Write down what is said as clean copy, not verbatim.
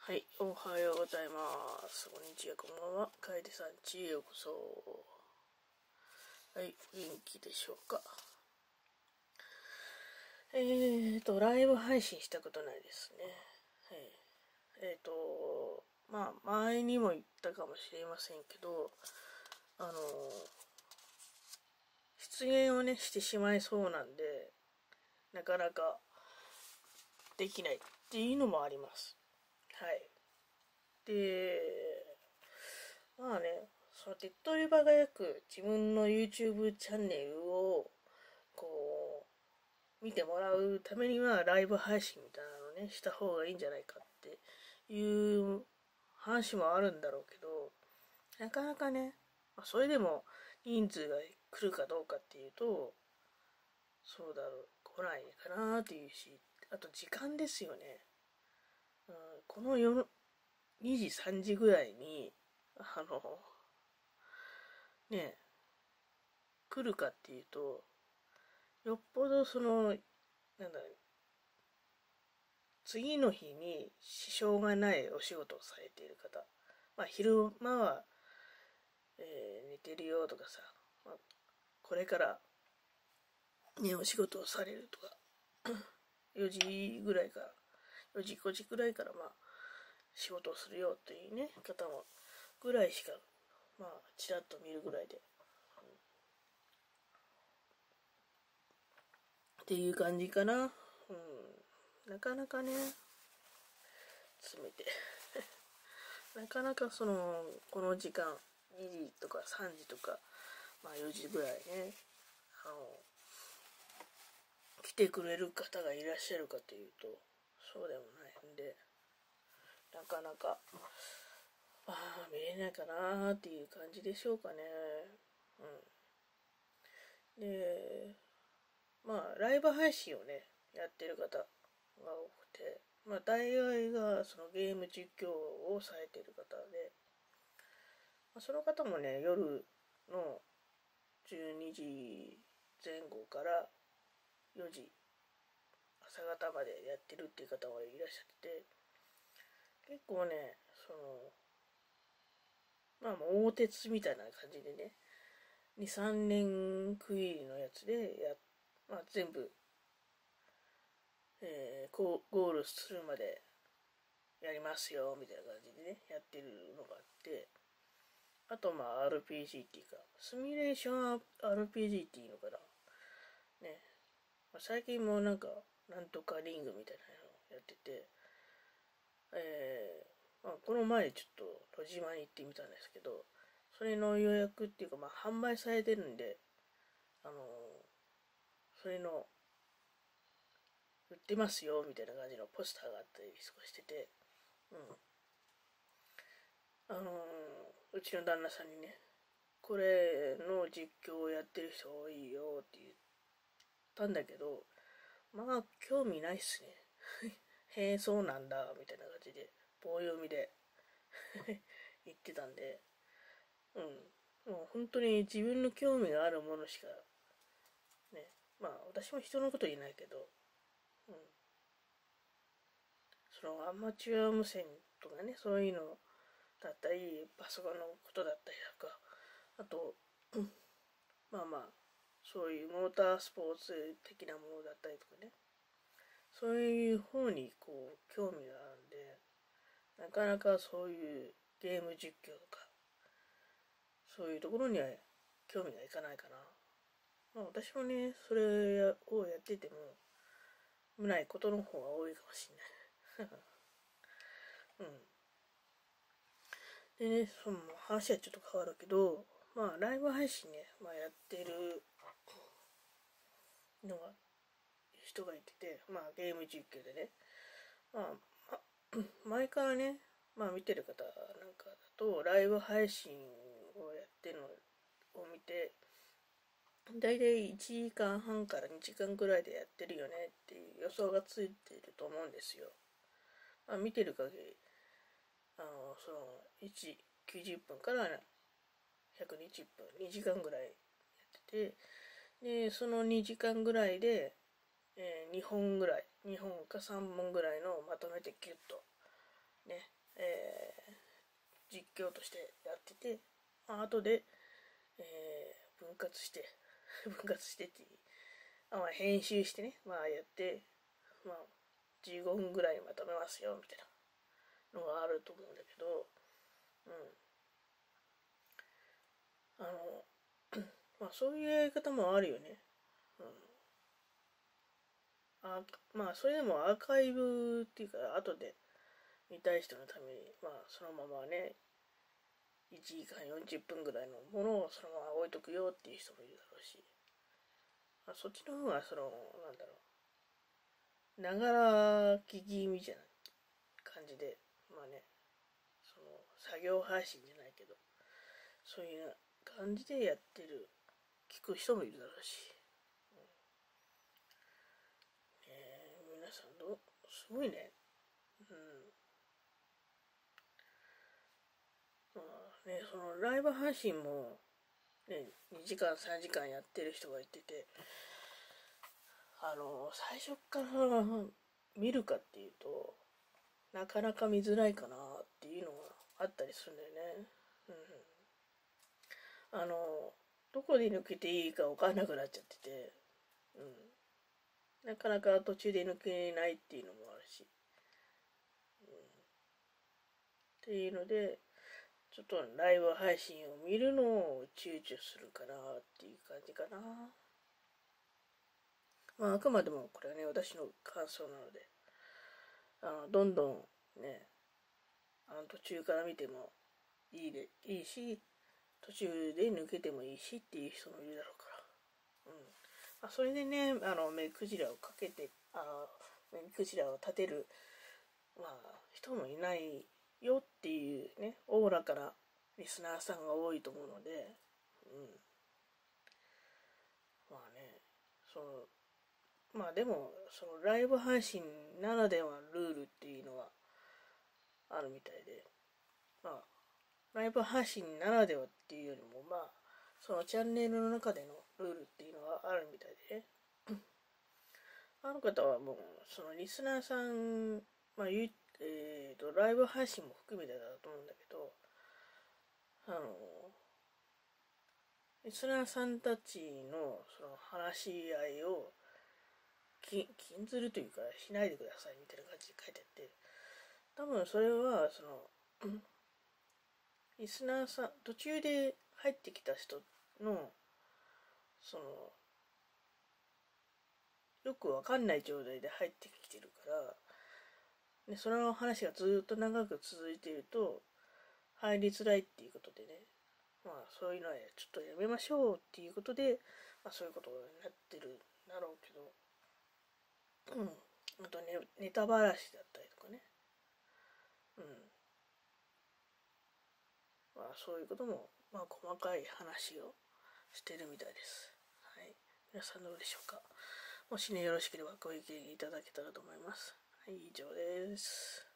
はい、おはようございます。こんにちは、こんばんは。楓さんちへようこそ。はい、元気でしょうか。ライブ配信したことないですね。はい。前にも言ったかもしれませんけど、出現をね、してしまいそうなんで、なかなかできないっていうのもあります。はい。で、まあね、その手っ取り早く自分の YouTube チャンネルをこ見てもらうためにはライブ配信みたいなのね、した方がいいんじゃないかっていう話もあるんだろうけど、なかなかね、それでも人数が来るかどうかっていうと、そうだろう、来ないかなっていうし、あと時間ですよね。この夜2時、3時ぐらいに、ね、来るかっていうと、よっぽどなんだろう、次の日に支障がないお仕事をされている方、昼間は、寝てるよとかさ、これからね、お仕事をされるとか、4時ぐらいから、4時、5時ぐらいから仕事をするよというね、方もぐらいしか、ちらっと見るぐらいで、っていう感じかな。なかなかね、詰めて。なかなかこの時間、2時とか3時とか、4時ぐらいね、来てくれる方がいらっしゃるかというと、そうでもないんで、なかなか、見れないかなーっていう感じでしょうかね。で、ライブ配信をね、やってる方が多くて、大概がそのゲーム実況をされている方で、その方もね、夜の12時前後から4時、朝方までやってるっていう方がいらっしゃってて、結構ね、大鉄みたいな感じでね、2、3年区切りのやつで全部、ゴールするまでやりますよ、みたいな感じでね、やってるのがあって、あとRPG っていうか、シミュレーション RPG っていうのかな。ね。最近もなんとかリングみたいなのやってて、この前ちょっと戸島に行ってみたんですけど、それの予約っていうか、販売されてるんで、それの、売ってますよ、みたいな感じのポスターがあったりとかしてて、うちの旦那さんにね、これの実況をやってる人多いよって言ったんだけど、興味ないっすね。へえ、そうなんだ、みたいな感じで、棒読みで言ってたんで、もう本当に自分の興味があるものしか、ね、私も人のこと言えないけど、アマチュア無線とかね、そういうのだったり、パソコンのことだったりとか、あと、そういうモータースポーツ的なものだったりとかね、そういう方に興味があるんで、なかなかそういうゲーム実況とか、そういうところには興味がいかないかな。私もね、それをやってても、ないことの方が多いかもしれない。でね、話はちょっと変わるけど、ライブ配信ね、やってるのが、人がいてて、ゲーム実況でね、前からね、見てる方なんかだと、ライブ配信をやってるのを見て、だいたい1時間半から2時間くらいでやってるよねっていう予想がついていると思うんですよ。見てる限り、90分から120分、2時間ぐらいやってて、で、その2時間ぐらいで、2本か3本ぐらいのまとめてギュッとね、実況としてやってて、まあ後で、分割して分割してっていう、まあ、編集してね、まあやって、まあ15分ぐらいにまとめますよみたいなのがあると思うんだけど、まあそういうやり方もあるよね。まあそれでもアーカイブっていうか後で見たい人のためにまあそのままね1時間40分ぐらいのものをそのまま置いとくよっていう人もいるだろうし、まあ、そっちの方がなんだろう、ながら聞きみたいな感じで、まあね、作業配信じゃないけどそういう感じでやってる聞く人もいるだろうし、皆さんすごいね。まあね、そのライブ配信も、ね、2時間3時間やってる人がいてて、最初から見るかっていうとなかなか見づらいかなっていうのがあったりするんだよね。どこで抜けていいか分かんなくなっちゃってて、なかなか途中で抜けないっていうのもあるし、っていうのでちょっとライブ配信を見るのを躊躇するかなっていう感じかな。まああくまでもこれはね私の感想なので、どんどんね途中から見てもいいし途中で抜けてもいいしっていう人もいるだろうから、まあ、それでね目くじらをかけて目くじらを立てる、まあ、人もいないよっていうねおおらかなリスナーさんが多いと思うので、まあねまあでもそのライブ配信ならではのルールっていうのはあるみたいで、まあライブ配信ならではっていうよりもまあそのチャンネルの中でのルールっていうのがあるみたいでねある方はもうそのリスナーさん、まあライブ配信も含めてだと思うんだけど、リスナーさんたちのその話し合いを禁ずるというかしないでくださいみたいな感じで書いてあって、多分それはリスナーさん途中で入ってきた人のよくわかんない状態で入ってきてるからで、その話がずっと長く続いていると入りづらいっていうことでね、まあそういうのはちょっとやめましょうっていうことで、まあ、そういうことになってるんだろうけど、あとねネタばらしだったりとかね、まあそういうこともまあ細かい話をしてるみたいです。はい、皆さんどうでしょうか。もしねよろしければご意見いただけたらと思います。はい、以上です。